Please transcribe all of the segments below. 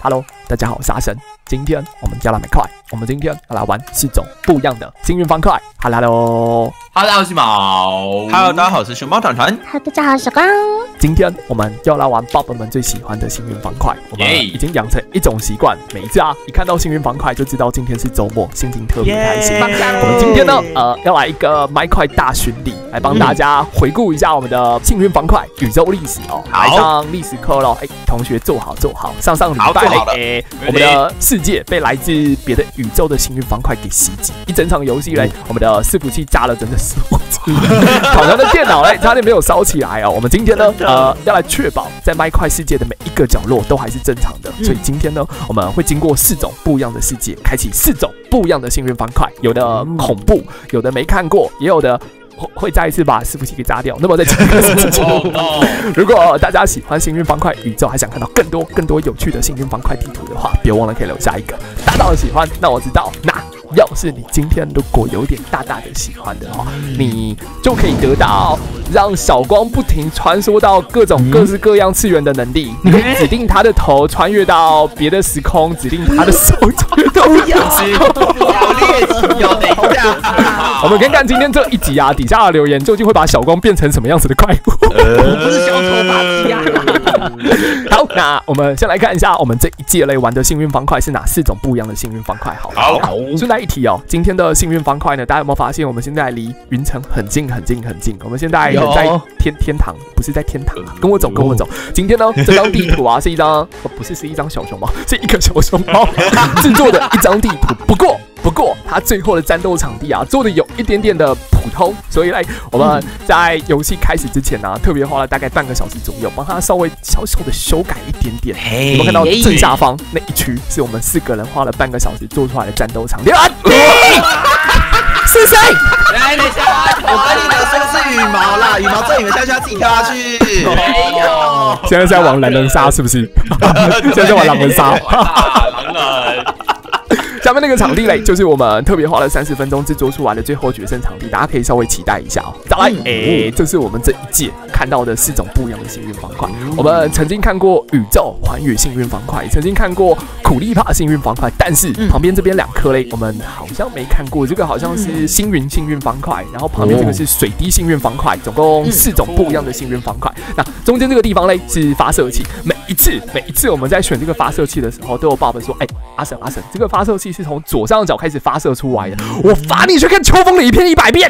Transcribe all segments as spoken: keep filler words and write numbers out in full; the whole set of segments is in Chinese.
Hello， 大家好，我是阿神。今天我们加了美块，我们今天要来玩四种不一样的幸运方块。Hello， Hello， 我是毛。 Hello， 大家好，我是熊猫团团。 Hello， 大家好，我是小光。 今天我们要来玩爸爸们最喜欢的幸运方块。我们已经养成一种习惯，每一次啊，一看到幸运方块就知道今天是周末，心情特别开心。我们今天呢，呃，要来一个麦块大巡礼，来帮大家回顾一下我们的幸运方块宇宙历史哦。来上历史课喽，哎，同学坐好坐好。上上礼拜哎，我们的世界被来自别的宇宙的幸运方块给袭击，一整场游戏嘞，我们的伺服器炸了整整十五次，考团的电脑嘞差点没有烧起来哦。我们今天呢，呃，要来确保在麦块世界的每一个角落都还是正常的，所以今天呢，我们会经过四种不一样的世界，开启四种不一样的幸运方块，有的恐怖，有的没看过，也有的会再一次把伺服器给炸掉。那么在这个事情，如果大家喜欢幸运方块宇宙，还想看到更多更多有趣的幸运方块地图的话，别忘了可以留下一个大大的喜欢。那我知道，那要是你今天如果有点大大的喜欢的话，你就可以得到让小光不停穿梭到各种各式各样次元的能力。你可以指定他的头穿越到别的时空，指定他的手穿越到别的时空。 好猎奇哦，等一下， 我们看看今天这一集啊，底下的留言究竟会把小光变成什么样子的怪物？ 我不是小头发机啊。 好，那我们先来看一下我们这一届类玩的幸运方块是哪四种不一样的幸运方块。好， 好， 顺带一提哦，今天的幸运方块呢，大家有没有发现我们现在离云层很近很近很近？我们现在人在天天堂，不是在天堂啊！跟我走，跟我走。今天呢，这张地图啊是一张，哦、不是是一张小熊猫，是一个小熊猫制作的一张地图。不过。不过，它最后的战斗场地啊，做的有一点点的普通，所以来我们在游戏开始之前呢、啊，特别花了大概半个小时左右，帮它稍微小小的修改一点点。你们看到正下方那一区，是我们四个人花了半个小时做出来的战斗场地。啊，是谁？ 来，等一下，我跟你们说是羽毛啦，羽毛这你们下下自己跳下去。没有， 现在是在玩狼人杀是不是？现在在玩狼人杀。 狼人。 下面那个场地嘞，就是我们特别花了三十分钟制作出来的最后决胜场地，大家可以稍微期待一下哦。再来，哎、欸，这是我们这一届看到的四种不一样的幸运方块。我们曾经看过宇宙环宇幸运方块，曾经看过苦力怕幸运方块，但是旁边这边两颗嘞，我们好像没看过。这个好像是星云幸运方块，然后旁边这个是水滴幸运方块，总共四种不一样的幸运方块。那中间这个地方嘞是发射器，每一次每一次我们在选这个发射器的时候，都有爸爸说，哎、欸，阿神阿神，这个发射器是从左上角开始发射出来的，我罚你去看秋风的影片一百遍。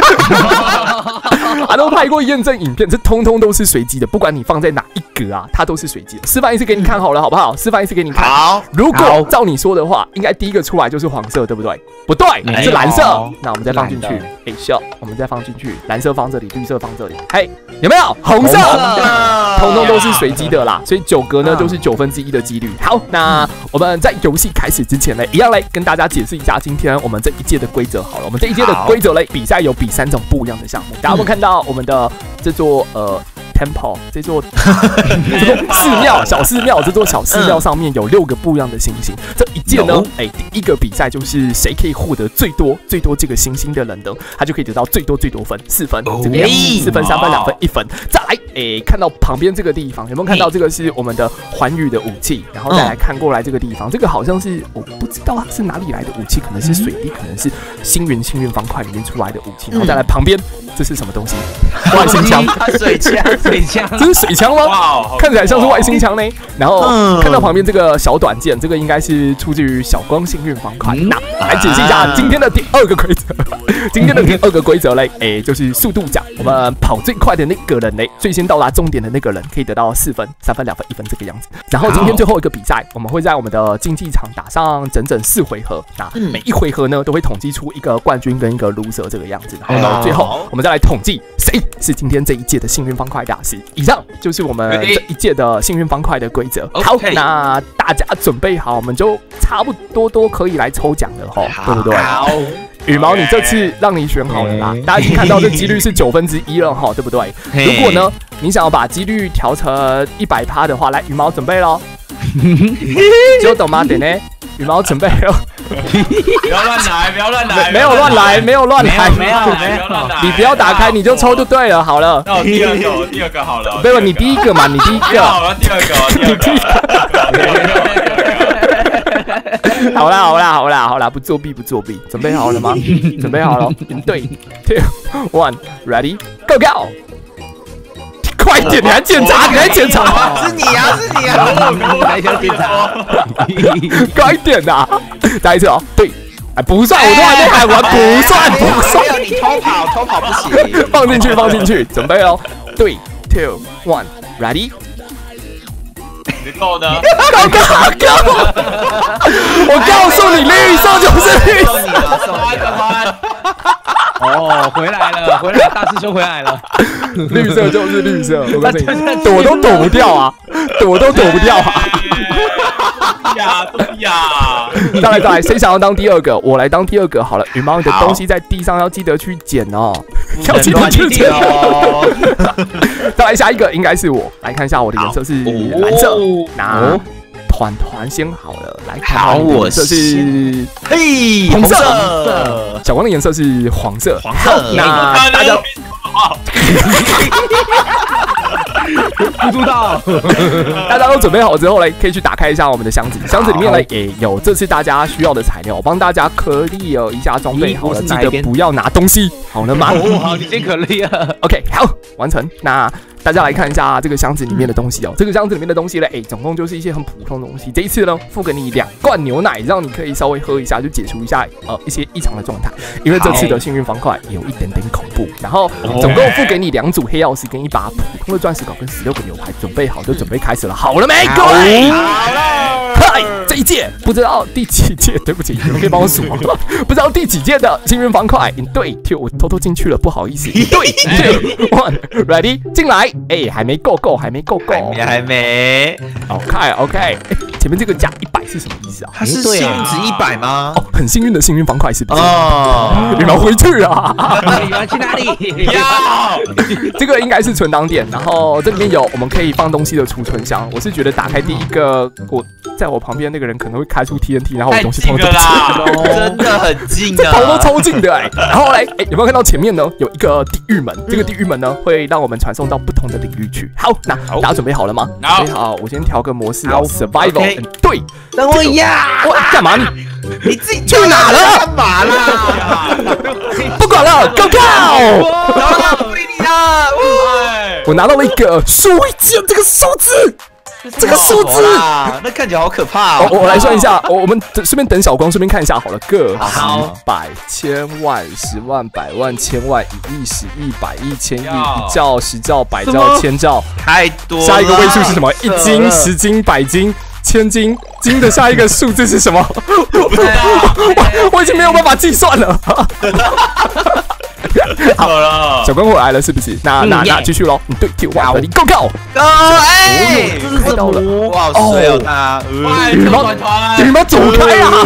他都拍过验证影片，这通通都是随机的，不管你放在哪一格啊，它都是随机的。示范一次给你看好了，好不好？示范一次给你看。 好， 如果照你说的话，应该第一个出来就是黄色，对不对？不对，是蓝色。那我们再放进去，哎，笑，我们再放进去，蓝色放这里，绿色放这里，嘿，有没有？红色，通通都是随机的啦。所以九格呢，就是九分之一的几率。好，那我们在游戏开始之前呢，一样来跟大家解释一下今天我们这一届的规则好了。我们这一届的规则嘞，比赛有比三种不一样的项目。大家有没有看到我们的这座呃 temple 这座这座寺庙小寺庙这座小寺庙上面有六个不一样的星星。这一届呢，哎、欸，第一个比赛就是谁可以获得最多最多这个星星的人呢，他就可以得到最多最多分，四分，这个样子，四分、三分、两分、一分。再来，哎、欸，看到旁边这个地方有没有看到这个是我们的环宇的武器？然后再来看过来这个地方，这个好像是我不知道它是哪里来的武器，可能是水滴，可能是星云幸运方块里面出来的武器。然后再来旁边，这是什么东西？外星枪， 水枪，水枪， 这是水枪吗？哇，看起来像是外星枪呢。然后看到旁边这个小短剑，这个应该是出自于小光幸运方块。那来解释一下今天的第二个规则。今天的第二个规则嘞，哎，就是速度奖。我们跑最快的那个人嘞，最先到达终点的那个人可以得到四分、三分、两分、一分这个样子。然后今天最后一个比赛，我们会在我们的竞技场打上整整四回合。那每一回合呢，都会统计出一个冠军跟一个 loser 这个样子。然后呢，最后我们再来统计谁是今天这一届的幸运方块大师。以上就是我们这一届的幸运方块的规则。好，那大家准备好，我们就差不多都可以来抽奖了哈，对不对？好。羽毛，你这次让你选好了啦，大家已经看到这几率是九分之一了哈，对不对？如果呢，你想要把几率调成一百趴的话，来，羽毛准备咯。就懂吗？等呢，羽毛准备咯。 不要乱来，不要乱来， 没有乱来，没有乱来， 没有没有乱来， 你不要打开，你就抽就对了。好了， 那我第二个，我第二个好了。 没有，你第一个嘛，你第一个。 好，我第二个，我第二个。 好啦好啦好啦好啦，不作弊不作弊，准备好了吗？准备好了，对 ，two one ready go go。快点！你还检查？你还检查？ 是你啊！是你啊！ 我还想检查。 快点呐！再一次哦，对，哎，不算，我都还没喊完，不算，不算。 你偷跑，偷跑不行。 放进去，放进去，准备哦，对 ，two one ready。 你够呢？ 高高高！我告诉你，绿色就是绿色。 哦，回来了，回来了，大师兄回来了。 绿色就是绿色，我告诉你，躲都躲不掉啊，躲都躲不掉啊。 呀，对呀。 再来再来，谁想要当第二个？我来当第二个好了。羽毛，你的东西在地上要记得去捡哦，要记得去捡哦。再来下一个，应该是我。来看一下我的颜色是蓝色。那团团先好了，来看看我的颜色是嘿红色，小光的颜色是黄色。 黄色， 那大家不知道， 大家都准备好之后嘞，可以去打开一下我们的箱子。箱子里面呢也有这次大家需要的材料，我帮大家颗粒了一下装备好了，记得不要拿东西，好了吗？ 哦，好，你先颗粒了。 OK， 好，完成。那大家来看一下这个箱子里面的东西哦。这个箱子里面的东西呢，哎，总共就是一些很普通的东西。这一次呢，付给你两罐牛奶，让你可以稍微喝一下，就解除一下呃一些异常的状态。因为这次的幸运方块有一点点恐怖。然后总共付给你两组黑曜石跟一把普通的钻石镐跟十六个牛排，准备好就准备开始了。好了没，各位？好了。嗨，这一届不知道第几届，对不起，你们可以帮我数吗？不知道第几届的幸运方块，对，我偷偷进去了，不好意思。对 ，two one ready， 进来。哎，还没够够，还没够够， 还没还没。 OK OK， 前面这个加一百是什么意思啊？ 它是幸运值一百吗？ 哦，很幸运的幸运方块是不是？ 哦， 你们回去啊！ 你们去哪里？ 要这个应该是存档点，然后这里面有我们可以放东西的储存箱。我是觉得打开第一个，我在我旁边那个人可能会开出 T N T， 然后我东西通通都不见， 真的很近这头都超近的哎。然后嘞，哎，有没有看到前面呢有一个地狱门？这个地狱门呢会让我们传送到不同的领域去。好，那大家准备好了吗？准备好，我先调个模式哦 ，Survival。对， 等我呀！ 我干嘛你？ 你自己去哪了？ 干嘛啦？ 不管了 ，Go Go！ 不理你啦！ 我拿到了一个数位键，这个数字。这个数字， 那看起来好可怕哦！ 我我来算一下，我我们顺便等小光，顺便看一下好了，个十百千万十万百万千万一亿十亿百亿千亿一兆十兆百兆千兆， 太多。 下一个位数是什么？一斤、十斤、百斤、千斤，斤的下一个数字是什么？我我已经没有办法计算了。好了，小光回来了是不是？那那那继续喽。对，九万的你 Go Go Go！ 哎， 这是什么？ 哇，好水哦他！ 羽毛，羽毛走开啊！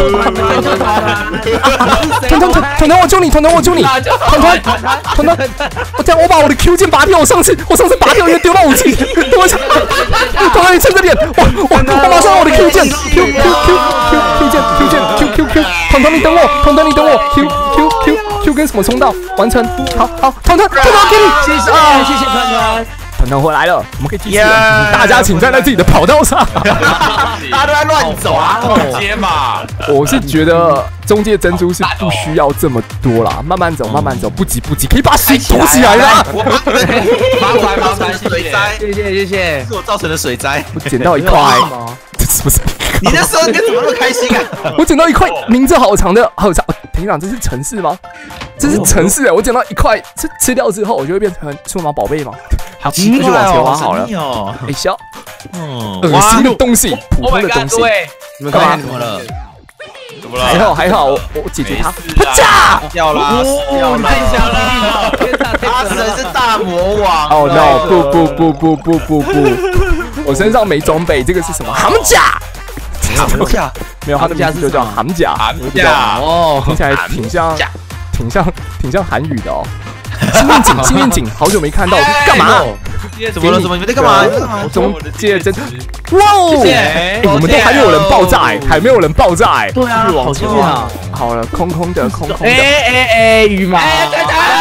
团团团团团，我救你！团团我救你！团团团团，我这样我把我的 Q 键拔掉。我上次我上次拔掉也丢到武器，等我一下。团团你撑着点，我我我马上我的 Q 键 Q Q Q Q Q 键 Q 键 Q Q Q， 团团你等我，团团你等我 Q Q Q Q 跟什么冲到完成？好好，团团团团给你， 谢谢啊，谢谢团团。 团团回来了，我们可以继续了。大家请站在自己的跑道上。 大家都在乱走啊， 接嘛。 我是觉得中介珍珠是不需要这么多啦，慢慢走，慢慢走，不急不急，可以把水拖起来啦。 麻烦麻烦，水灾， 谢谢谢谢， 是我造成的水灾。 我捡到一块，这是不是？ 你那时候你怎么那么开心啊？ 我捡到一块名字好长的，好长。庭长，这是城市吗？这是城市哎！我捡到一块，吃吃掉之后，我就会变成数码宝贝吗？好，继续往前挖好了。哎，小，恶心的东西，普通的东西。 你们干嘛？怎么了？ 怎么了？ 还好还好，我我解决它。啪！ 掉了，掉了， 掉了！ 他神是大魔王。 哦 no！ 不不不不不不不！我身上没装备，这个是什么？ham甲。 ham甲没有，他的名字就叫ham甲。 ham甲哦，听起来挺像，挺像，挺像韩语的哦。幸运井，幸运井，好久没看到，干嘛？ 怎么了？怎么？你们在干嘛？ 中介真，哇哦！哎，我们都还没有人爆炸哎，还没有人爆炸哎。 对啊，好幸运啊！ 好了，空空的，空空的。 哎哎哎，羽毛！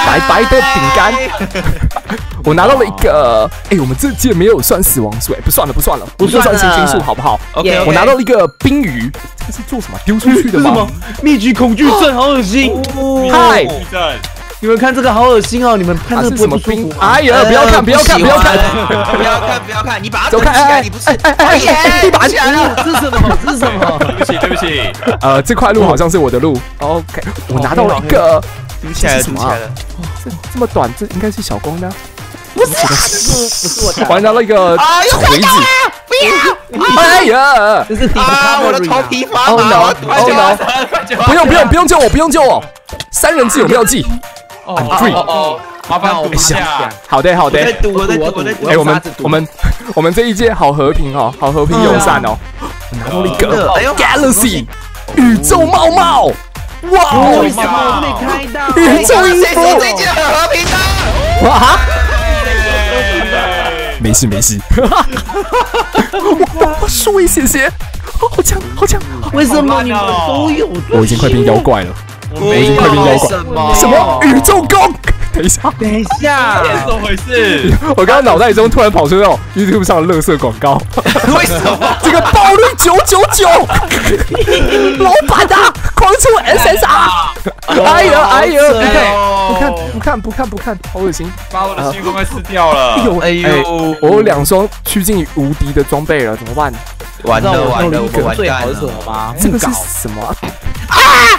白白的饼干。我拿到了一个，哎，我们这届没有算死亡数，哎，不算了不算了，不就算星星数好不好 ？OK， 我拿到了一个冰鱼，这个是做什么？丢出去的吗？ 密集恐惧症，好恶心！ 嗨， 你们看这个好恶心哦！你们看这个什么冰？哎呀，不要看，不要看，不要看， 不要看，不要看！你把它走开！哎， 你不是？ 哎哎哎，你把它起来了！ 这是什么？这是什么？ 对不起，对不起。 呃，这块路好像是我的路。OK， 我拿到了一个， 嘟起来了，嘟起来了。 这这么短，这应该是小光的。 不是，不是我的。 我还拿到一个锤子。 不要！ 哎呀！ 这是啊！我的头皮发麻！ Oh no! Oh no! 不用不用不用救我！不用救我！三人制有妙计。I'm free。 哦，麻烦补一下。 好的好的。 我在赌，我在赌，我在赌。 哎，我们我们我们这一届好和平哦，好和平友善哦。我拿到了一个 Galaxy 宇宙猫猫。哇！ 为什么我没开到？ 宇宙音符。 这一届很和平的。 哇！没事没事。我输一些些。好强好强！ 为什么你们都有？ 我已经快变妖怪了。我已经快变妖怪。 什么？ 什么宇宙弓？等一下， 等一下， 怎么回事？ 我刚刚脑袋中突然跑出那种 YouTube 上的垃圾广告。 为什么？ 这个暴率九九九，老板啊，狂出 S S R！ 哎呀哎呀，不看不看不看不看，好恶心， 把我的心都快吃掉了。 哎呦哎呦，我有两双趋近于无敌的装备了，怎么办？ 完了完了，我完最好蛋了。 是什么吗？ 这个是什么？啊！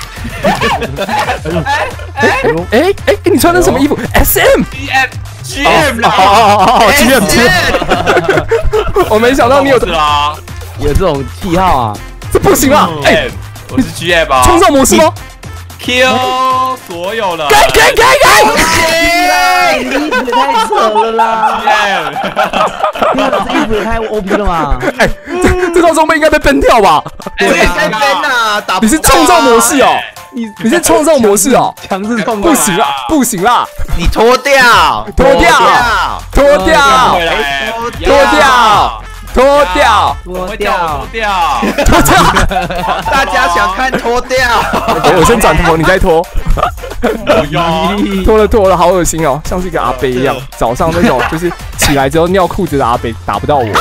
哎哎哎，你穿的什么衣服 ？S M G M G M 啦！ 哦哦哦 ，G M G M。我没想到你有啦， 有这种癖好啊！ 这不行啊！哎， 我是 G M 啊！ 创造模式吗 ？Kill 所有的！ 改改改改！ 你衣服也太扯了啦！ G M， 这衣服也太 O P 了嘛！ 哎，这这套装备应该被 ban 掉吧？ 对啊，该 ban 呐，打你是创造模式哦。你你是创造模式哦， 强制创造不行啦，不行啦， 你脱掉， 脱掉，脱掉，脱掉，脱掉， 脱掉， 脱掉， 脱掉， 大家想看脱掉？ 我先转头，你再脱。 不用， 脱了脱了，好恶心哦，像是一个阿伯一样，早上那种就是起来之后尿裤子的阿伯打不到我。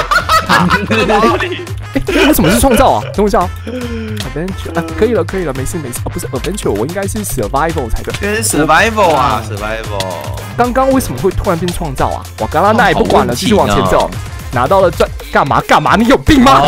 哎，为什么是创造啊？等我一下啊 ，adventure 啊，可以了，可以了，没事没事啊，不是 adventure，我应该是 survival 才对。 这是 survival 啊 ，survival。 刚刚为什么会突然变创造啊？我刚刚那也不管了，继续往前走。拿到了钻，干嘛干嘛？你有病吗？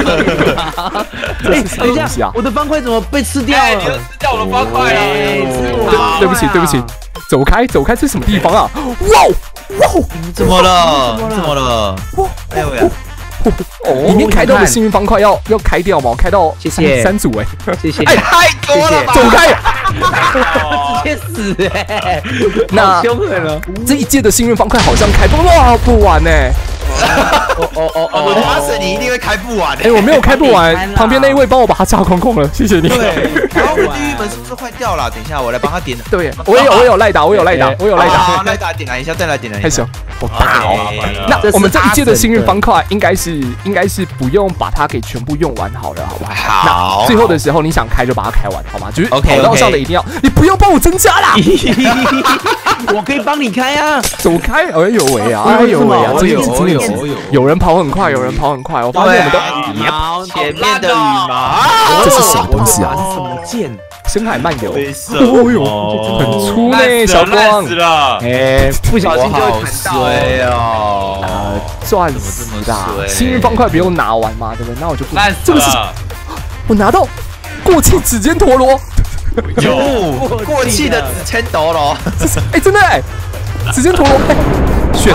哎，等一下，我的方块怎么被吃掉了？ 你吃掉我的方块了！ 对对不起对不起，走开走开，这是什么地方啊？哇哇！ 怎么了？怎么了？哎呦呀！ 里面开到的幸运方块要要开掉吗？开到三组哎， 谢谢。 哎，太多了吧！ 走开！ 直接死哎！ 那凶狠了。 这一届的幸运方块好像开不哇不完呢。 哦哦哦哦！我发誓你一定会开不完。 哎，我没有开不完，旁边那一位帮我把它架空空了，谢谢你。 对，然后我地狱门是不是坏掉了？等一下，我来帮他点。 对，我有我有赖打，我有赖打，我有赖打。 赖打点燃一下，再来点燃一下。 太小，好大哦。那我们这一届的幸运方块应该是应该是不用把它给全部用完好了，好不好？ 好。 最后的时候你想开就把它开完，好吗？就是跑道上的一定要，你不要帮我增加啦。 我可以帮你开啊！ 走开！哎呦喂啊！哎呦喂啊！这有真的有有人跑很快，有人跑很快。我发现我们都羽毛前面的羽毛， 这是什么东西啊？ 这是什么剑？ 深海漫游。 哦呦，很粗呢，小光。哎，不小心就会砍到。 哦。 呃，钻石的幸运方块不用拿完嘛，对不对？那我就不。这个是我拿到过气指尖陀螺。 有过气的指尖陀螺， 哎，真的哎，指尖陀螺，哎，选，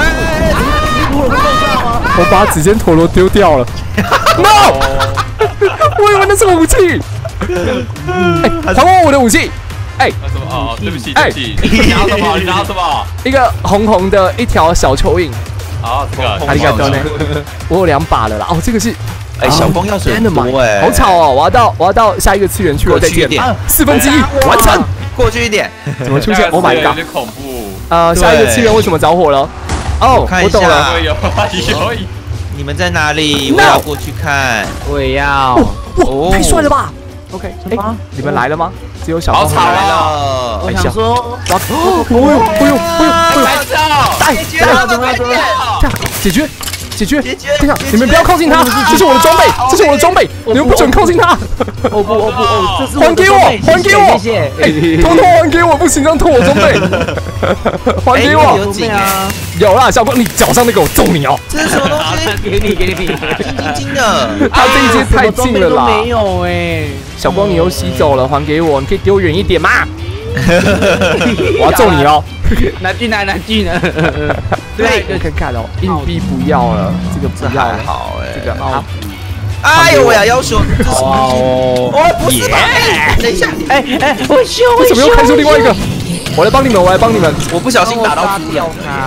我把指尖陀螺丢掉了 ，no， 我以为那是武器，哎，还我我的武器，哎， 哦，对不起，对不起，你拿什么？你拿什么？ 一个红红的一条小蚯蚓， 好，这个， 阿里嘎多呢，我有两把了啦，哦，这个是。 哎，小光要水很多哎， 好吵哦！我要到我要到下一个次元去了，再见。四分之一完成， 过去一点。 怎么出现 ？Oh my god！ 有点恐怖。 呃，下一个次元为什么着火了？哦，我懂了。 有有。 你们在哪里？我要过去看。 我也要。 哇，太帅了吧 ！OK， 哎，你们来了吗？只有小光来了。 我想说， 抓！哦呦，哎呦，哎呦，哎呦！ 哎，解决了，怎么怎么？ 这样解决。解决！ 解决！ 等一下，你们不要靠近他，这是我的装备，这是我的装备，你们不准靠近他！ 哦不哦不哦，这是还给我，还给我！ 谢谢， 哎，通通还给我，不行，这样偷我装备，还给我！ 有井啊！ 有啦，小光，你脚上那个我揍你哦！ 这是什么东西？ 给你给你， 金金的， 他这一阶太近了啦！ 没有哎， 小光你又吸走了，还给我，你可以给我远一点吗？我要揍你哦！ 难进来，难进来。 对，看看哦，硬币不要了，这个不要了， 好哎， 这个好。 哎呦，我要要求这是什么？哦，不是吧？等一下， 哎哎，我修， 为什么又开出另外一个？我来帮你们，我来帮你们。 我不小心打到猪了。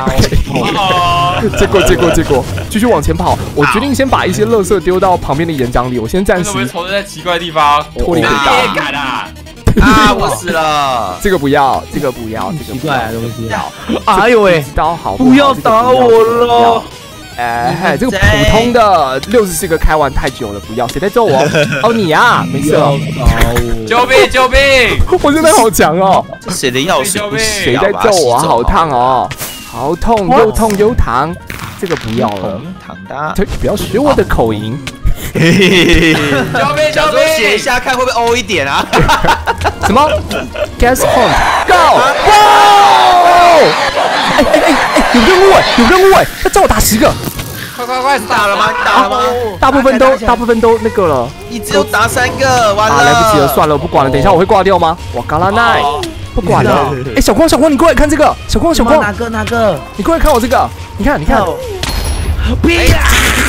结果结果结果，继续往前跑。我决定先把一些垃圾丢到旁边的岩浆里，我先暂时。 会不会在奇怪的地方脱离轨道？ 也敢啊！ 啊！我死了！ 这个不要，这个不要，这个奇怪的东西。 哎呦喂，刀好， 不要打我了！ 哎，这个普通的六十四个开完太久了，不要，谁在揍我？哦，你呀，没事了。 救命！救命！ 我现在好强哦！ 这谁的钥匙？ 谁在揍我？好烫哦！好痛，又痛又烫。这个不要了， 烫的。 对，不要学我的口音。 救命！救命！写一下看会不会欧一点啊？ 什么 ？Gas home go！ 哇！哎哎哎哎，有任务哎，有任务哎，要叫我打十个。 快快快，打了吗？打了吗？ 大部分都大部分都那个了。 你只有打三个，完了。 来不及了，算了，我不管了。等一下我会挂掉吗？我嘎啦奈，不管了。哎，小光小光，你过来看这个。小光小光， 哪个哪个？ 你过来看我这个。你看你看。 别呀！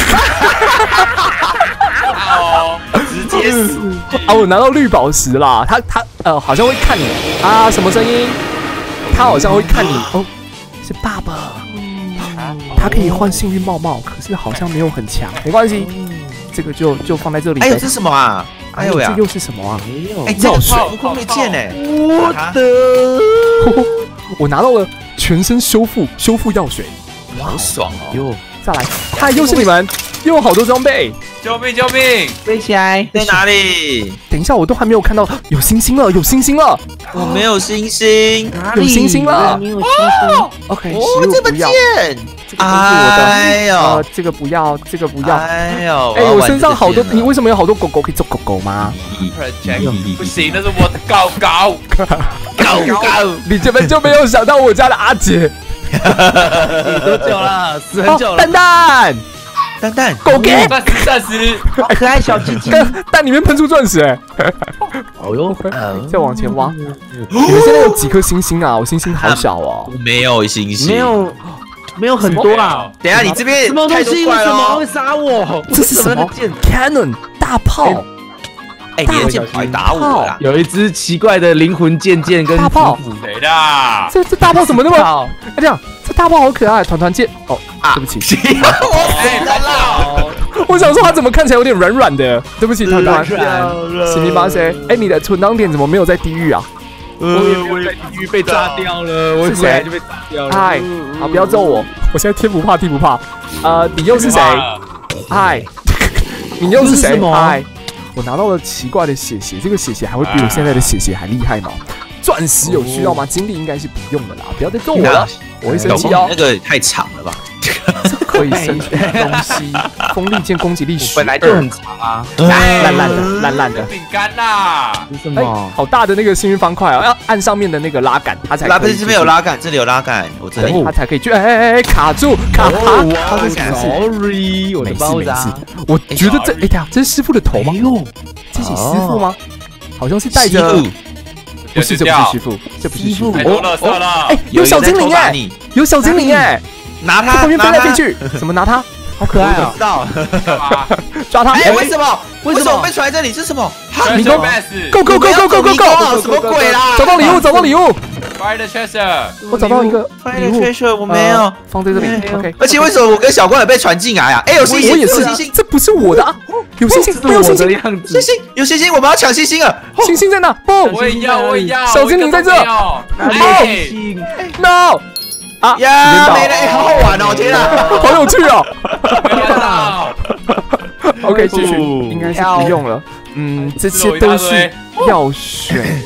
哦，直接死啊！我拿到绿宝石啦，他他呃好像会看你啊，什么声音？他好像会看你哦，是爸爸。他可以换幸运帽帽，可是好像没有很强，没关系，这个就就放在这里。 哎呦，这是什么啊？哎呦呀， 这又是什么啊？ 没有， 哎，药水，浮空没剑哎， 我的， 我拿到了全身修复修复药水， 好爽哦！ 哟，再来，嗨，又是你们，又有好多装备。 救命！救命！ 飞起来， 在哪里？ 等一下，我都还没有看到，有星星了，有星星了。 我没有星星， 有星星了。 你有星星 ？OK， 哦，这么贱， 这个都是我的。 哎呦， 呃，这个不要，这个不要。 哎呦， 哎，我身上好多，你为什么有好多狗狗可以做狗狗吗？ 不行，那是我的狗狗， 狗狗， 你根本就没有想到我家的阿姐。 多久了？死很久了。 蛋蛋。 蛋蛋， 狗给暂时暂时， 可爱小鸡鸡， 蛋里面喷出钻石哎！ 哦哟， 再往前挖，你们现在有几颗星星啊？我星星好小哦， 我没有星星， 没有，没有很多啊。 等下你这边什么东西？为什么会杀我？ 这是什么 ？Cannon 大炮！ 哎，你的剑还打我啦！ 有一只奇怪的灵魂剑剑跟大炮， 谁的？ 这这大炮怎么那么？哎，这样，这大炮好可爱，团团剑。哦，对不起， 我死了。 我想说他怎么看起来有点软软的？对不起，团团。是你妈谁？哎，你的存档点怎么没有在地狱啊？ 我也在地狱被炸掉了，我回来就被炸掉了。 嗨，好，不要揍我，我现在天不怕地不怕。呃，你又是谁？嗨，你又是谁？嗨。我拿到了奇怪的血血，这个血血还会比我现在的血血还厉害吗？钻石有需要吗？精力应该是不用的啦，不要再揍我了，我会生气哦。 那个太长了吧？ 这可以生出东西，锋利剑攻击力十， 本来就很长啊， 烂烂的，烂烂的。 饼干啦， 什么？ 好大的那个幸运方块哦，要按上面的那个拉杆，它才。 拉不是这边有拉杆，这里有拉杆，我这里它才可以去。哎哎哎，卡住，卡卡。 他是 sorry， 我没事没事，我觉得这哎呀，这是师傅的头吗？这是师傅吗？好像是带着。不是，这不是师傅，这不是师傅。 太多垃圾了。 哎，有小精灵哎，有小精灵哎， 拿它， 旁边飞来飞去，怎么拿它？好可爱啊！ 知道， 抓他！ 哎，为什么？为什么我被传在这里？是什么？ 迷宫 ！Go go go go go go go！ 什么鬼啦？ 找到礼物，找到礼物 ！Find the treasure！ 我找到一个礼物 ，treasure 我没有， 放在这里。OK。 而且为什么我跟小光也被传进来啊？哎，有星星， 我也是，这不是我的啊！有星星，没有星星， 星星有星星，我们要抢星星了！ 星星在哪？不， 我也要，我也要。 小精灵在这。 星星 ，No！ 啊呀，没了，好好玩哦！天啊， 好有趣哦！ 没看到。 OK， 继续，应该是不用了。嗯，这些都是药水。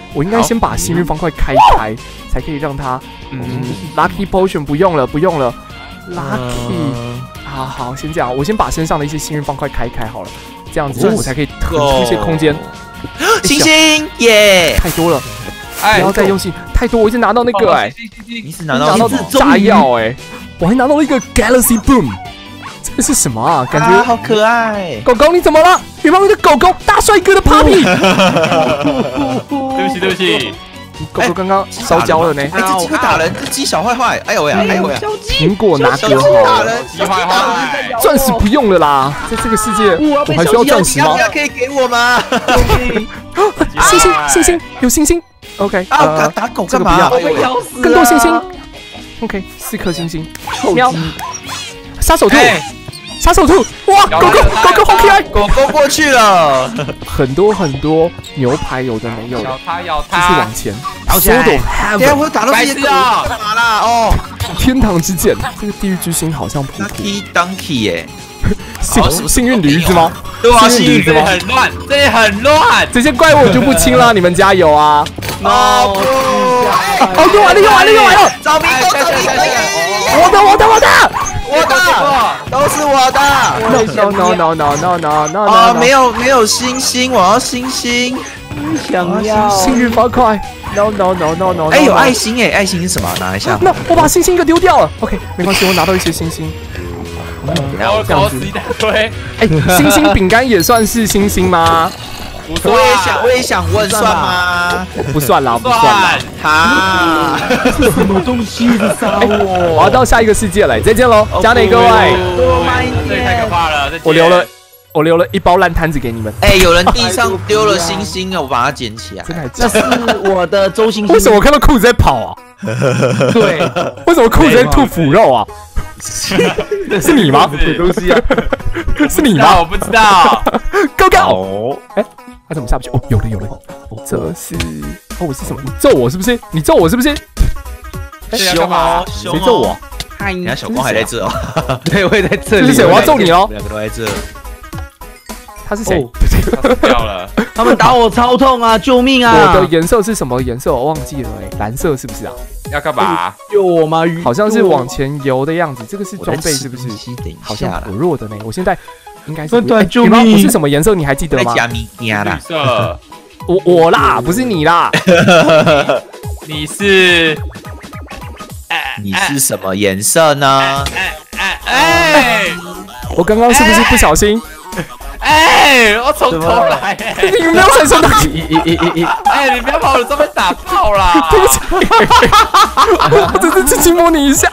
我应该先把幸运方块开开，才可以让它。嗯 ，Lucky Potion 不用了，不用了。Lucky， 好好，先这样，我先把身上的一些幸运方块开开好了，这样子我才可以腾出一些空间。 星星耶！ 太多了，不要再用心，太多，我已经拿到那个哎， 你是拿到拿到炸药哎，我还拿到一个 Galaxy Boom。这个是什么啊？感觉、 啊、好可爱！ 狗狗你怎么了？羽毛有个狗狗，大帅哥的 puppy。 对不起，对不起， 狗狗刚刚烧焦了呢。 哎，这鸡会打人，这鸡小坏坏！哎呦喂，哎呦喂！ 苹果拿给我。 打人， 鸡坏坏！ 钻石不用了啦，在这个世界我还需要钻石吗？ 可以给我吗？ 星星，星星，有星星。OK， 啊，打打狗干嘛？ 更多星星。OK， 四颗星星。喵。杀手兔，杀手兔，哇，狗狗，狗狗好可爱， 狗狗过去了， 很多很多牛排，有的没有的， 咬它，咬它， 继续往前， 咬起来，等下我打到这些狗干嘛啦？哦， 天堂之剑，这个地狱之星好像普普 ，Lucky Donkey 耶， 幸幸运驴子吗？ 对啊，幸运驴子吗？很乱，这里很乱， 这些怪物我就不清了，你们加油啊！ 哦不， 哦，用完了，用完了，用完了， 找名狗，找名狗， 我的，我的，我的。 我的都是我的 ，no no no no no no no 啊！没有没有星星，我要星星， 想要幸运方块 ，no no no no no。 哎，有爱心哎，爱心是什么？拿一下。 那我把星星给丢掉了 ，OK， 没关系，我拿到一些星星。 然后搞死一大堆。 哎，星星饼干也算是星星吗？ 我也想，我也想问，算吗？ 不算啦，不算啦。 哈， 是什么东西在杀我？ 我要到下一个世界了，再见喽，加内各位。 多慢一点，太可怕了。 我留了，我留了一包烂摊子给你们。 哎，有人地上丢了星星啊，我把它捡起来。 这是我的周星星。 为什么我看到裤子在跑啊？ 对， 为什么裤子在吐腐肉啊？是你吗？ 什么东西啊？ 是你吗？ 我不知道。 Go go！ 哎。他怎么下不去？哦，有了有了，这是哦，我是什么？你揍我是不是？你揍我是不是？ 凶哦， 谁揍我？ 你看小光还在这哦， 对，我也在这里。 这是谁？我要揍你哦！ 两个都在这。 他是谁？ 掉了！ 他们打我超痛啊！救命啊！ 我的颜色是什么颜色？我忘记了哎，蓝色是不是啊？ 要干嘛？ 救我吗？ 好像是往前游的样子。这个是装备是不是？好像不弱的呢。我现在。应该是对， 羽毛，我是什么颜色？你还记得吗？ 绿色。 我我啦，不是你啦。 你是， 你是什么颜色呢？ 哎哎！ 我刚刚是不是不小心？ 哎，我从头来。 你没有产生东西。 哎，你不要把我的装备打爆啦！ 对不起，我只是轻轻摸你一下。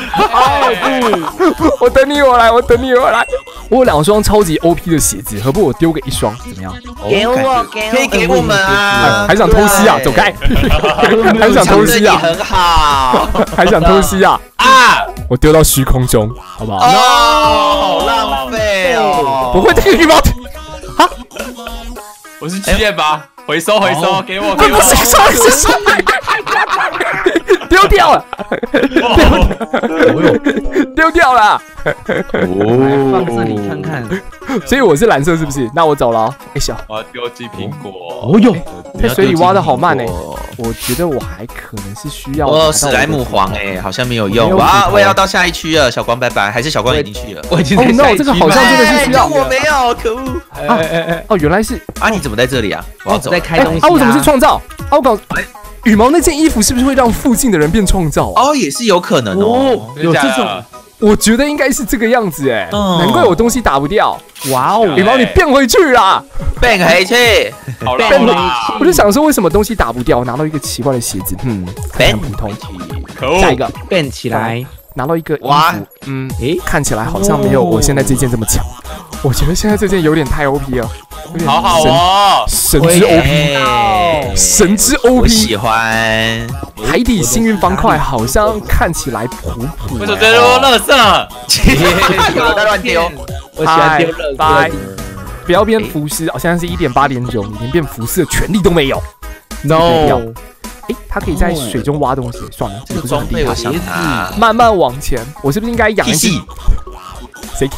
我等你，我来，我等你，我来。我有两双超级 O P 的鞋子，何不我丢个一双？怎么样？ 给我，可以给我们啊！ 还想偷袭啊？走开！还想偷袭啊？ 很好， 还想偷袭啊？啊！我丢到虚空中，好不好？ 哦，好浪费哦！ 不会这个羽毛啊？ 我是剧院吧？回收，回收，给我，给我！ 是谁？是谁？丢掉了，丢掉了。 哦，放这里看看。 所以我是蓝色，是不是？那我走了。哎，小， 我要丢鸡苹果。 哦哟， 在水里挖的好慢哎。我觉得我还可能是需要。 哦，史莱姆黄哎，好像没有用。哇，我也要到下一区了，小光拜拜。还是小光已经去了？ 我已经在下一区。 哦，那这个好像真的是需要。 我没有，可恶。 哎哎哎，哦，原来是啊，你怎么在这里啊？我要走。 在开东西。 啊，我怎么是创造？啊，我搞。羽毛那件衣服是不是会让附近的人变创造啊？哦，也是有可能哦， 有这种，我觉得应该是这个样子哎，难怪我东西打不掉。哇哦，羽毛你变回去啦， 变回去， 好了好了， 我就想说为什么东西打不掉，拿到一个奇怪的鞋子，嗯，很普通。 可恶， 下一个变起来， 拿到一个衣服，嗯，诶，看起来好像没有我现在这件这么强。我觉得现在这件有点太 O P 了，有点好好哦， 神之 O P， 神之 O P， 我喜欢。 海底幸运方块好像看起来普普。 为什么丢垃圾？ 有在乱丢， 我喜欢丢垃圾。 不要变浮尸哦，现在是一点八点九，你连变浮尸的权利都没有。No。哎，它可以在水中挖东西，算了，这个不是很厉害。 慢慢慢往前，我是不是应该养一只？谁 K C？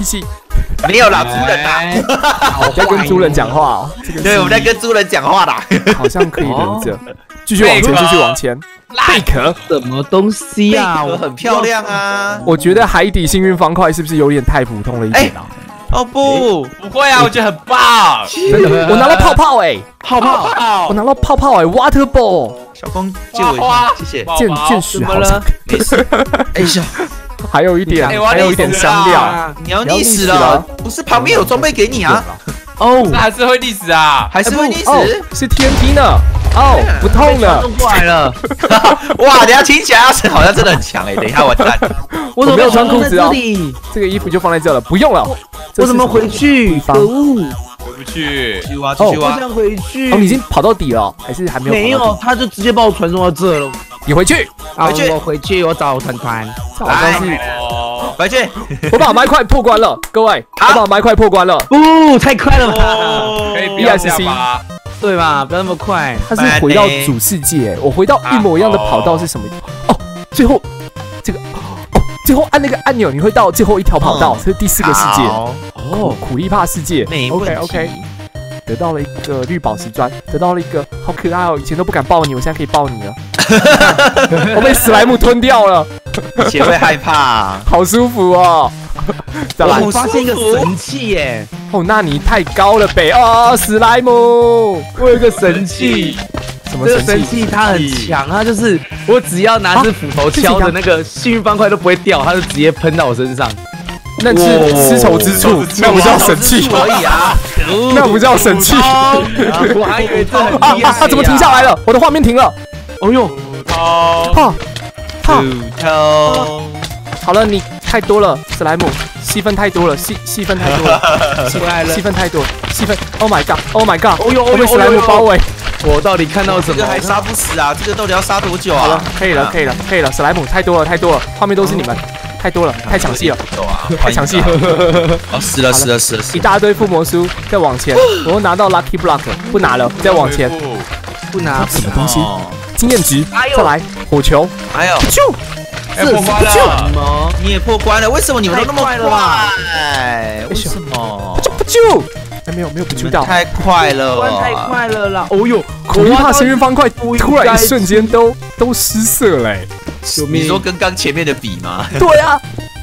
没有啦，猪人啦， 在跟猪人讲话哦。 对，我们在跟猪人讲话啦， 好像可以留着。继续往前，继续往前。贝壳， 什么东西啊？ 贝壳很漂亮啊。 我觉得海底幸运方块是不是有点太普通了一点啊？ 哦不， 不会啊，我觉得很棒。 真的，我拿到泡泡哎， 泡泡， 我拿到泡泡哎 ，water ball。 小光借我一下，谢谢。 见见识好长， 没事。哎呀， 还有一点，还有一点香料。 你要溺死了，不是旁边有装备给你啊？ 哦，那还是会溺死啊， 还是会溺死？ 是 T N T 呢？哦，不痛了， 弄过来了。 哇，等下听起来阿成好像真的很强哎，等一下完蛋， 我怎么没有穿裤子哦？这个衣服就放在这了，不用了。 我怎么回去？可恶！ 回不去。 继续挖，继续挖。 我想回去。 哦，你已经跑到底了，还是还没有？ 没有，他就直接把我传送到这了。 你回去， 回去，我回去，我找团团。 来，回去。 我把麦块破关了，各位，我把麦块破关了。 哦，太快了吧！ 可以 B S C 吧？ 对吧？不要那么快。 他是回到主世界，我回到一模一样的跑道是什么？哦，最后这个。最后按那个按钮，你会到最后一条跑道，这是第四个世界哦，苦力怕世界。OK OK， 得到了一个绿宝石砖，得到了一个好可爱哦，以前都不敢抱你，我现在可以抱你了。我被史莱姆吞掉了， 以前会害怕， 好舒服哦。再来， 我发现一个神器耶！ 哦，那你太高了呗哦，史莱姆， 我有一个神器。什么神器？它很强，它就是我只要拿只斧头敲的那个幸运方块都不会掉，它就直接喷到我身上。 那是丝绸之处，那不叫神器而已啊， 那不叫神器。 我还以为这很厉害啊！怎么停下来了？我的画面停了。 哦呦， 哈， 哈， 好了，你太多了，史莱姆，戏份太多了，戏戏份太多了，戏份太多，戏份 ，Oh my god，Oh my god， 哦呦，我被史莱姆包围。我到底看到什么？ 这个还杀不死啊！这个到底要杀多久啊？ 好了，可以了，可以了，可以了。史莱姆太多了，太多了，画面都是你们，太多了，太抢戏了，太抢戏了。 哦，死了，死了，死了， 一大堆附魔书，再往前，我又拿到 Lucky Block， 不拿了，再往前， 不拿什么东西？经验值，再来火球， 还有咻， 这破关了， 什么？你也破关了？为什么你们都那么快？为什么？ 不啾！哎，没有没有不知道， 太快了， 太快了啦！哦呦， 苦力怕幸运方块突然一瞬间都都失色嘞！ 你说跟刚前面的比吗？ 对啊，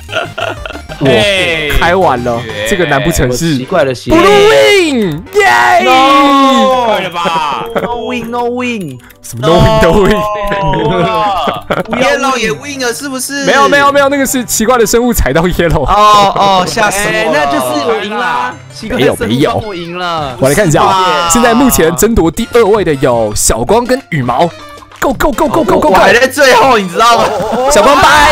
我开完了，这个难不成是奇怪的鞋 ？Blue Wing， 耶！ No 了吧 ？No win no win， 什么 No win no win？Yellow 也 win 了是不是？ 没有没有没有，那个是奇怪的生物踩到 Yellow。 哦哦，吓死我了！ 那就是我赢啦！ 没有没有， 我赢了。 我来看一下啊，现在目前争夺第二位的有小光跟羽毛。Go go go go go go！ 我还在最后，你知道吗？ 小光拜。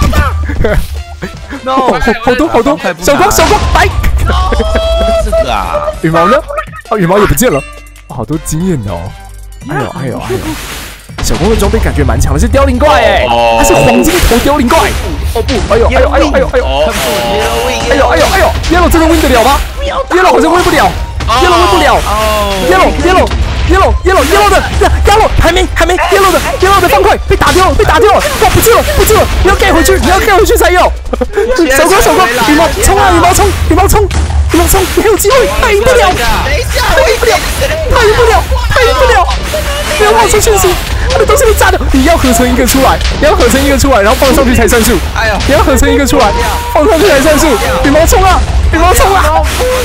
No， 好多好多，小光小光拜。 这个啊， 羽毛呢？哦，羽毛也不见了。好多经验哦。哎呦哎呦哎呦！小光的装备感觉蛮强的，是凋零怪哎，他是黄金头凋零怪。哦不，哎呦哎呦哎呦哎呦哎呦！哎呦哎呦哎呦 ！Yellow 真的 win 得了吗 ？Yellow 好像 win 不了 ，Yellow win 不了。Yellow Yellow Yellow Yellow Yellow 的 Yellow 还没还没 Yellow 的 Yellow 的方块被打掉了被打掉了，哇不救了不救了！你要盖回去你要盖回去才有。小光小光，羽毛冲啊羽毛冲羽毛冲羽毛冲，你还有机会，他赢不了，他赢不了，他赢不了，他赢不了！不要冒出讯息，他的东西被炸掉。你要合成一个出来，你要合成一个出来，然后放上去才算数。哎呀，你要合成一个出来，放上去才算数。羽毛冲啊，羽毛冲啊！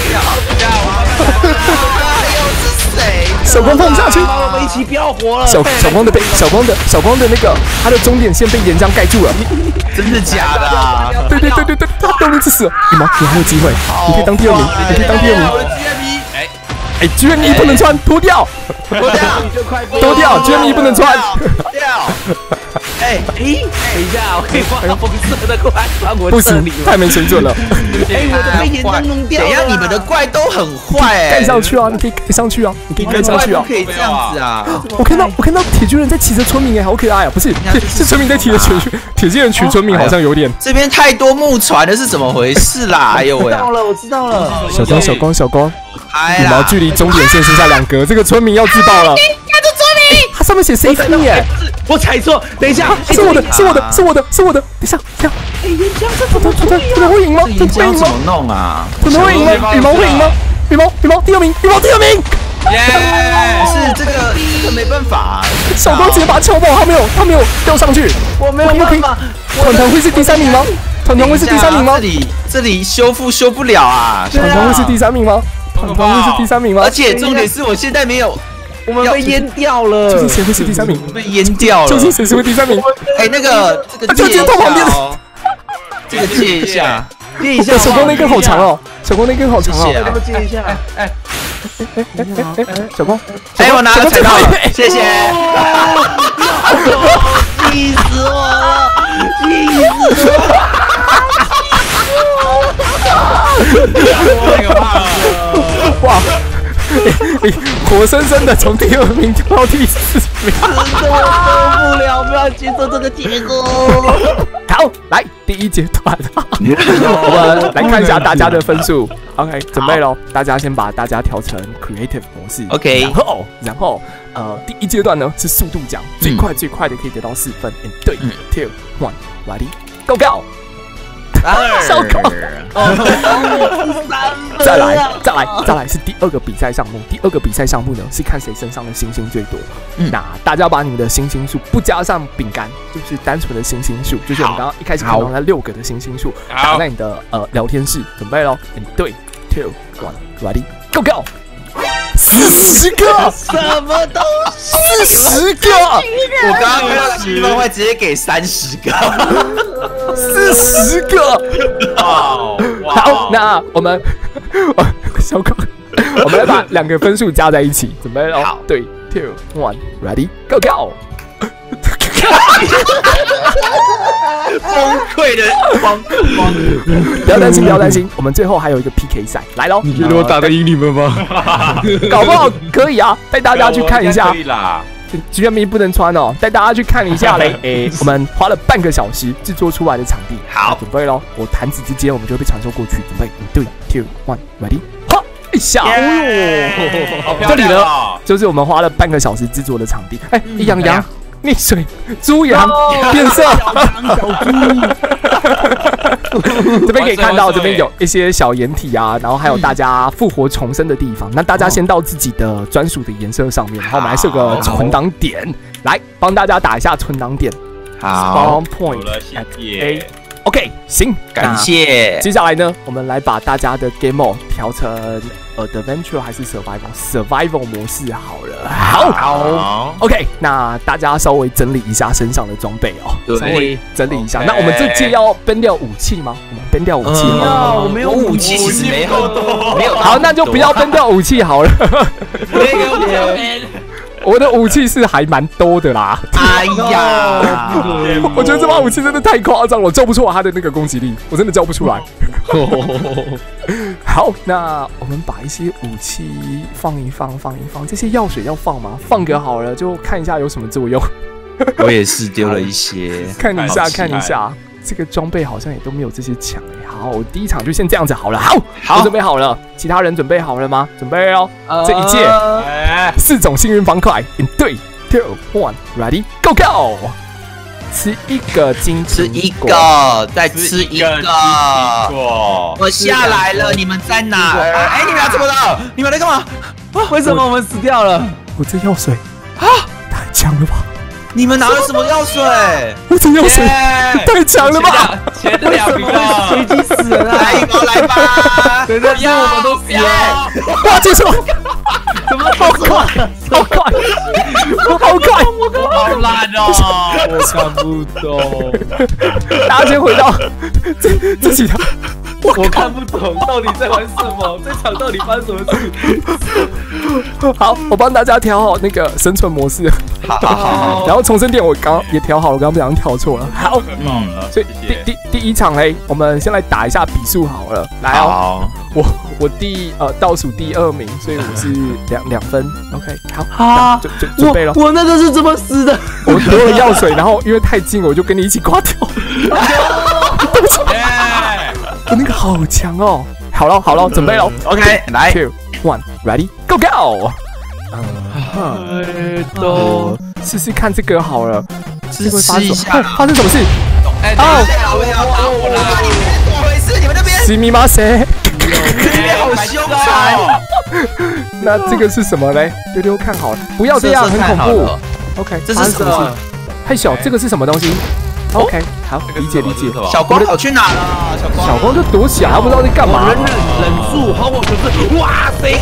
小光碰下去， 我们一起飙火了。 小小光的被小光的小光的那个他的终点线被岩浆盖住了。 真的假的啊？ 对对对对对，他都能致死了。羽毛，你还有机会，你可以当第二名，你可以当第二名。哎哎，居然你不能穿，脱掉， 脱掉， 脱掉，居然你不能穿， 掉。哎， 等一下，我可以放红色的怪穿我不行，太没水准了。 哎，我的被岩浆弄掉了。 等一下，你们的怪都很坏哎。 盖上去啊，你可以盖上去啊，你可以盖上去啊。 不可以这样子啊！ 我看到我看到铁巨人在骑着村民哎，好可爱啊！不是，是村民在骑着铁铁巨人取村民，好像有点。 这边太多木船了，是怎么回事啦？哎呦喂！ 知道了，我知道了。 小光小光小光，羽毛距离终点线剩下两格，这个村民要自爆了。他上面写 save me 哎， 我踩错，等一下， 是我的，是我的，是我的，是我的。等一下，等一下， 哎，岩浆这怎么团团团会赢吗？ 岩团会赢吗浆怎么？弄啊？ 团团会赢吗？羽毛会赢吗？羽毛羽毛第二名，羽毛第二名。 耶！ 是这个这个没办法， 小光直接把他敲爆，他没有他没有掉上去。 我没有办法。 团团会是第三名吗？团团会是第三名吗？ 这里这里修复修不了啊！ 团团会是第三名吗？团团会是第三名吗？ 而且重点是我现在没有， 我们被淹掉了。 究竟谁会是第三名？ 被淹掉了。 究竟谁是会第三名？ 哎，那个这个就接到旁边的， 这个借一下， 借一下。 手工那根好长哦，手工那根好长哦。 要不借一下？哎哎哎哎哎，小光， 哎，我拿了踩到了，谢谢。 气死我了！气死我了！ 太可怕了！ 哇，你活生生的从第二名掉到第四名， 真的我受不了，不要接受这个结果。 好，来第一阶段，我们来看一下大家的分数。OK， 准备咯，大家先把大家调成 Creative 模式。 OK， 然后然后呃，第一阶段呢是速度奖，最快最快的可以得到四分。嗯，对 ，two one ready go go。小狗，再来，再来，再来是第二个比赛项目。第二个比赛项目呢是看谁身上的星星最多。嗯，那大家把你们的星星数不加上饼干，就是单纯的星星数，就是我们刚刚一开始看到那六个的星星数，打在你的呃聊天室。准备咯，嗯，对 ，two one ready go go。四十个， 什么东西？ 四十个！ 我刚刚看到新闻会直接给三十个， 四十个。好，好，那我们小狗，我们来把两个分数加在一起，准备喽。好，对 ，two one ready go go。 崩溃的崩溃！ 不要担心，不要担心，我们最后还有一个 P K 赛，来喽！ 你觉得我打得赢你们吗？ 搞不好可以啊，带大家去看一下。 可以啦， 居然迷不能穿哦，带大家去看一下嘞。诶，我们花了半个小时制作出来的场地，好，准备喽！我弹指之间，我们就会被传送过去，准备，对 ，two one ready， 哈，一下，哦呦，这里呢，就是我们花了半个小时制作的场地。哎，杨洋。溺水，猪羊变色。这边可以看到，这边有一些小掩体啊，然后还有大家复活重生的地方。那大家先到自己的专属的颜色上面，然后我们来设个存档点，来帮大家打一下存档点。 好 ，spawn point 谢谢。 OK， 行， 感谢。 接下来呢，我们来把大家的 game mode 调成呃 adventure 还是 survival survival 模式好了。好，好 ，OK， 那大家稍微整理一下身上的装备哦，稍微整理一下。那我们这届要分掉武器吗？我们分掉武器吗？ 我没有武器，其实没很多，没有。 好，那就不要分掉武器好了。我的武器是还蛮多的啦。 哎呀， 我觉得这把武器真的太夸张了，我叫不出来它的那个攻击力，我真的叫不出来。好，那我们把一些武器放一放，放一放。这些药水要放吗？放个好了，就看一下有什么作用。 我也是丢了一些， 看一下，看一下。这个装备好像也都没有这些强哎。好，我第一场就先这样子好了。好，好，我准备好了。其他人准备好了吗？准备哦。呃、这一届四种幸运方块 ，in three, two, one, ready, go go！ 吃一个金吃一个，再吃一个。我下来了，你们在哪？哎，你们俩怎么了？你们在干嘛？ 为什么我们死掉了？ 我这药水啊，太强了吧！ 你们拿了什么药水？ 我这药水太强了吧！ 前两名了，随机死人啊！ 来一包，来吧！ 等等，我们都死了！ 哇，结束！ 怎么好快？ 好快！好快！ 好烂哦！ 我看不懂。 大家先回到这这几条。 我看不懂到底在玩什么，这场到底发生什么事？ 好，我帮大家调好那个生存模式。 好好好。 然后重生点我刚也调好了，我刚刚不小心调错了。好， 嗯， 所以第第第一场嘞，我们先来打一下比数好了。来哦，我我第呃倒数第二名，所以我是两两分。OK， 好，好，准准准备了。 我那个是怎么死的？ 我丢了药水，然后因为太近，我就跟你一起挂掉。对不起。我那个好强哦！好了好了，准备了 ，OK， 来 ，two one ready go go！ 都试试看这个好了， 试试一下， 发生什么事？ 哎， 哦，我要打我了！你们怎么回事？你们那边？ 是密码谁？ 这边好凶残！ 那这个是什么嘞？溜溜看好了，不要这样，很恐怖。OK， 这是什么？ 太小，这个是什么东西 ？OK， 好，理解理解。 小光跑去哪了？小光， 小光就躲起来，他不知道在干嘛。 忍忍忍住，好我可是，哇塞！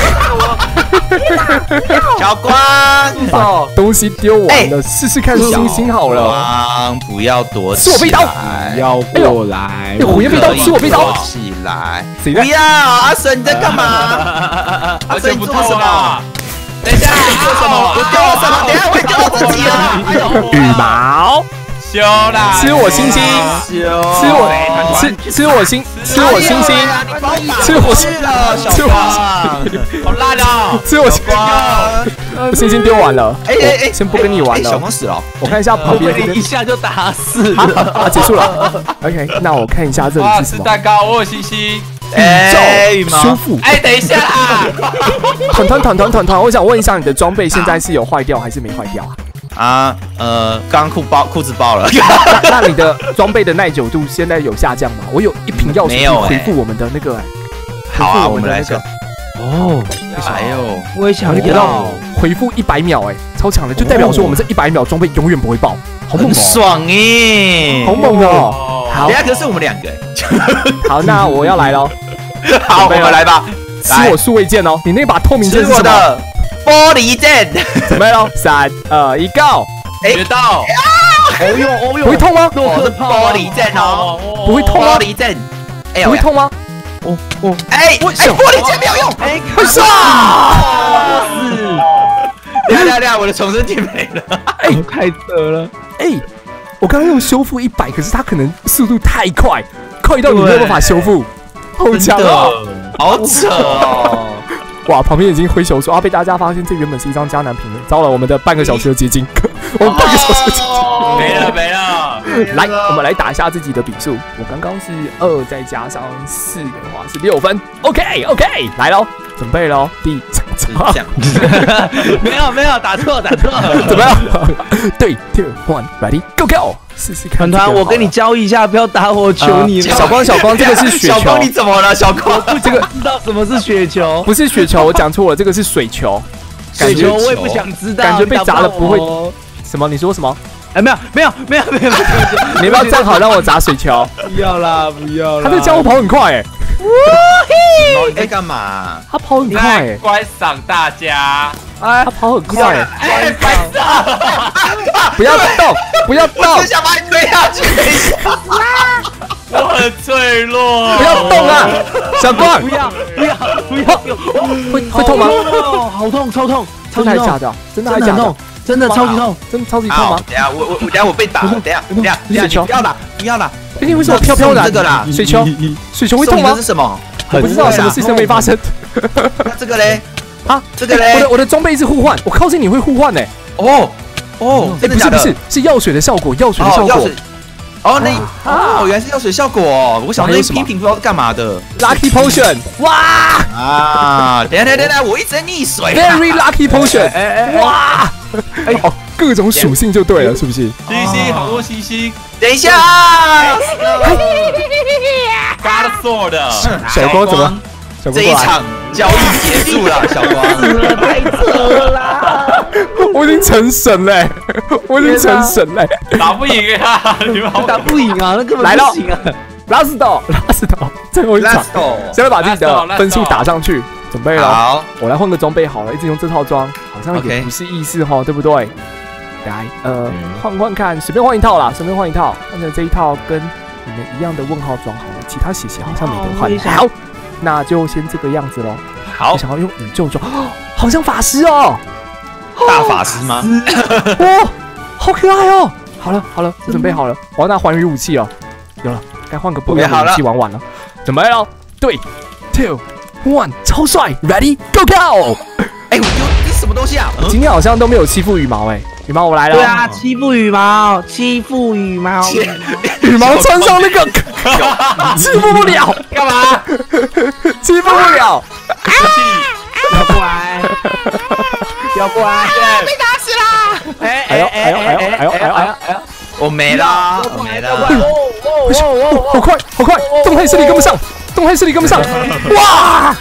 小光， 把东西丢完了，试试看星星好了。 光，不要躲起来， 吃我飞刀， 不要过来。 虎爷飞刀，吃我飞刀， 起来！ 不要，阿神你在干嘛？阿神你做什么？等一下，你做什么？我丢了什么？等一下我也丢到自己了。哎呦， 羽毛， 修啦！ 吃我星星，吃我吃吃我星，吃我星星，吃我星， 吃我星， 好烂哦！ 吃我星，星星丢完了。哎哎哎，先不跟你玩了。 小光死了， 我看一下旁边这边， 一下就打死了。 啊，结束了。OK， 那我看一下这里是什么？ 吃蛋糕，我有星星。 哎，修复。 哎，等一下啦！ 团团团团团团，我想问一下，你的装备现在是有坏掉还是没坏掉啊？ 啊，呃，刚刚裤爆裤子爆了。 那, 那你的装备的耐久度现在有下降吗？我有一瓶药水回复我们的那个， 好啊，我们来个。 哦， 哎呦， 我也想要回复一百秒，哎，超强的，就代表说我们这一百秒装备永远不会爆，好猛哦， 爽耶， 好猛哦。 好，等下可是我们两个。 好，那我要来喽。 好，我们来吧。 吃我数位剑哦，你那把透明剑是什么？ 玻璃剑。 准备喽，三二一 ，Go！ 学到。 哦呦哦呦， 不会痛吗？ 我是玻璃剑哦， 不会痛吗？ 玻璃剑， 哎，不会痛吗？ 哦哦，哎哎，玻璃剑没有用，哎， 会杀！ 等下等下等下，我的重生剑没了， 哎， 太扯了， 哎，我刚刚用修复一百，可是它可能速度太快，快到你没有办法修复，好强啊， 好扯哦！ 哇，旁边已经挥手说啊，被大家发现这原本是一张迦南评论，糟了，我们的半个小时的结晶，我们半个小时的结晶没了没了。 来，我们来打一下自己的比数，我刚刚是二再加上四的话是六分 ，OK OK， 来喽，准备喽，第这样， 没有没有，打错打错， 怎么样？对 ，two one ready go go， 试试看。 团团，我跟你交易一下，不要打我，求你了。 小光小光，这个是雪球。 小光你怎么了？小光， 这个知道什么是雪球？ 不是雪球，我讲错了，这个是水球。 水球我也不想知道， 感觉被砸了不会。什么？你说什么？ 哎，没有没有没有没有， 你不要站好让我砸水球。 不要啦不要啦。 他这家伙跑很快哎。 你在干嘛？ 他跑很快哎。 观赏大家。 哎，他跑很快哎。 哎，白色。 不要动，不要动。 我想把你推下去。 我很脆弱。 不要动啊，小光。 不要不要不要。 会会痛吗？ 好痛，超痛， 真的还假的？真的还假的？ 真的超级痛， 真的超级痛吗？ 等下我我等下我被打了，等下等下等下，不要打不要打！ 哎，你为什么飘飘然？ 这个啦， 水球，水球会痛吗？ 这是什么？ 我不知道，什么事情没发生。 那这个嘞？ 啊， 这个嘞？ 我的我的装备一直互换，我靠近你会互换呢。 哦哦，真的假的？ 不是不是，是药水的效果，药水的效果。 哦，那哦，原来是药水效果哦！我想那冰瓶不知道是干嘛的。 Lucky Potion， 哇！ 啊，等下等下等下，我一直在溺水。 Very Lucky Potion， 哇！哎，哦，各种属性就对了，是不是？ 星星，好多星星。 等一下 ，God Sword， 小光怎么？ 这一场交易结束了，小光， 太扯了啦！ 我已经成神嘞，我已经成神嘞， 打不赢啊！你们打不赢啊，那根本来了不行啊！ 拉斯岛，拉斯岛，最后一场，现在把自己的分数打上去，准备了。 好， 我来换个装备好了，一直用这套装，好像也不是意思哈，对不对？来，呃，换换看，随便换一套啦，随便换一套，换成这一套跟你们一样的问号装好了，其他血血好像没得换。好，那就先这个样子喽。 好， 我想要用宇宙装，好像法师哦， 大法师吗？ 哇，好可爱哦！好了好了，准备好了，我要拿环宇武器了，有了，该换个不一样的武器玩玩了。准备了，对 ，two one， 超帅 ，ready go go！ 哎，我这是什么东西啊？ 今天好像都没有欺负羽毛哎，羽毛我来了。 对啊，欺负羽毛，欺负羽毛， 羽毛穿上那个，欺负不了， 干嘛？ 欺负不了， 不要过来，不要过来， 被打死啦！ 哎哎呦哎呦哎呦哎呦哎呦哎呦！ 我没了，我没了。 好快好快，动态视力跟不上，动态视力跟不上。哇！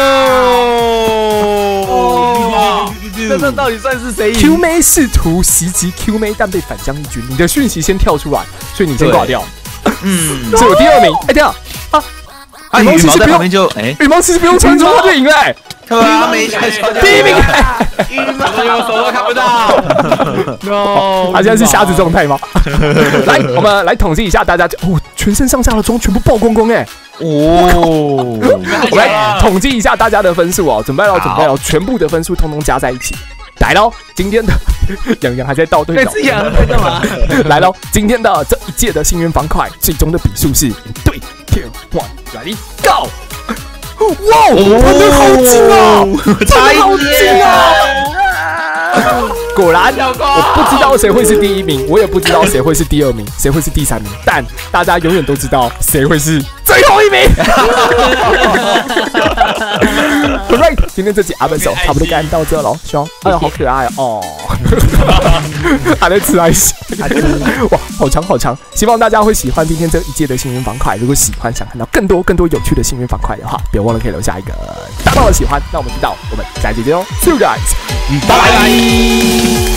哦！这这到底算是谁赢 ？Q 妹试图袭击 Q 妹，但被反将一军。你的讯息先跳出来，所以你先挂掉。嗯，所以我第二名。哎，这样啊。 羽毛其实不用就哎， 羽毛其实不用穿梭他就赢了。 对啊，没第一名， 羽毛有手都看不到。 No， 他现在是瞎子状态吗？来，我们来统计一下大家哦，全身上下的妆全部曝光光哎。哦，我们来统计一下大家的分数哦，准备了，准备了，全部的分数通通加在一起。来喽，今天的杨洋还在倒队长， 杨在干嘛？ 来喽，今天的这一届的幸运方块最终的比数是对天one ready go。哇，玩得好近哦，玩得好近哦！果然，我不知道谁会是第一名，我也不知道谁会是第二名，谁会是第三名，但大家永远都知道谁会是最后一名。Right， 今天这集阿本手差不多该到这喽，希望哎呦好可爱哦，还在吃爱心，哇，好长好长，希望大家会喜欢今天这一届的幸运方块。如果喜欢，想看到更多更多有趣的幸运方块的话，别忘了可以留下一个大大的喜欢，让我们知道，我们下期见哦 ，See you guys，拜拜。